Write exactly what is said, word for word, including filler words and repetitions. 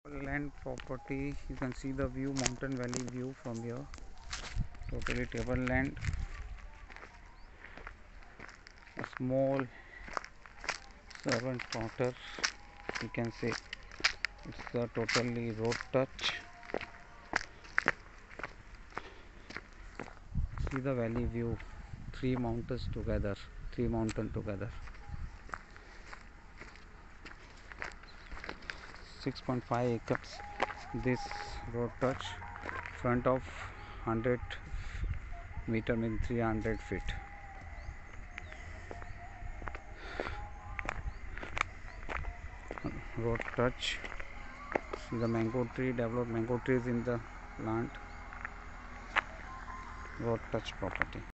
Land property. You can see the view, mountain valley view from here. Totally table land. A small servant quarter. You can say it's a totally road touch. See the valley view. Three mountains together. Three mountains together. six point five acres. This road touch. Front of one hundred meter means three hundred feet. Road touch. See the mango tree, developed mango trees in the land. Road touch property.